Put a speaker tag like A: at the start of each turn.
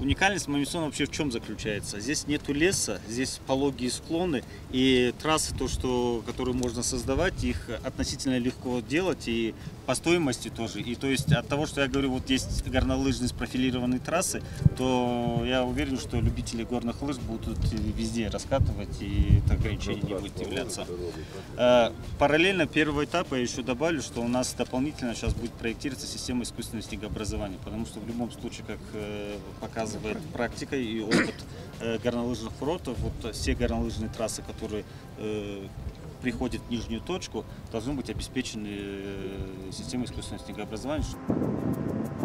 A: Уникальность Мамисон вообще в чем заключается? Здесь нету леса, здесь пологие склоны, и трассы, которые можно создавать, их относительно легко делать, и по стоимости тоже. И то есть от того, что я говорю, вот есть горнолыжные спрофилированные трассы, то я уверен, что любители горных лыж будут везде раскатывать, и это ограничение не будет являться. Параллельно первого этапа я еще добавлю, что у нас дополнительно сейчас будет проектироваться система искусственного снегообразования, потому что в любом случае, как показывает практика и опыт горнолыжных курортов, вот все горнолыжные трассы, которые приходят в нижнюю точку, должны быть обеспечены системой искусственного снегообразования.